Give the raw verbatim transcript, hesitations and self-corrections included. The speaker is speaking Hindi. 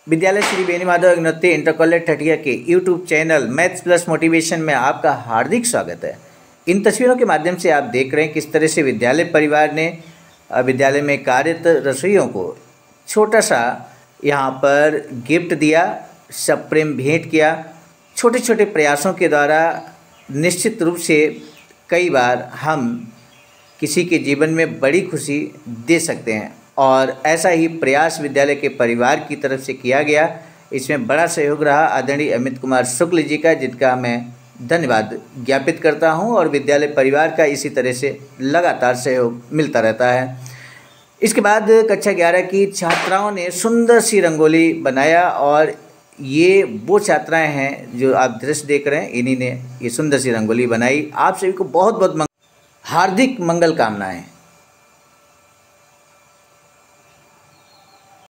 विद्यालय श्री बेनी माधव अग्निहोत्री इंटर कॉलेज ठठिया के YouTube channel maths plus motivation में आपका हार्दिक स्वागत है। इन तस्वीरों के माध्यम से आप देख रहे हैं किस तरह से विद्यालय परिवार ने विद्यालय में कार्यरत रसोइयों को छोटा सा यहाँ पर गिफ्ट दिया, सब प्रेम भेंट किया। छोटे छोटे प्रयासों के द्वारा निश्चित रूप से कई बार हम किसी के जीवन में बड़ी खुशी दे सकते हैं और ऐसा ही प्रयास विद्यालय के परिवार की तरफ से किया गया। इसमें बड़ा सहयोग रहा आदरणीय अमित कुमार शुक्ल जी का, जिनका मैं धन्यवाद ज्ञापित करता हूं और विद्यालय परिवार का इसी तरह से लगातार सहयोग मिलता रहता है। इसके बाद कक्षा ग्यारह की छात्राओं ने सुंदर सी रंगोली बनाया और ये वो छात्राएं हैं जो आप दृश्य देख रहे हैं, इन्हीं ने ये सुंदर सी रंगोली बनाई। आप सभी को बहुत बहुत मंग... हार्दिक मंगल कामनाएं।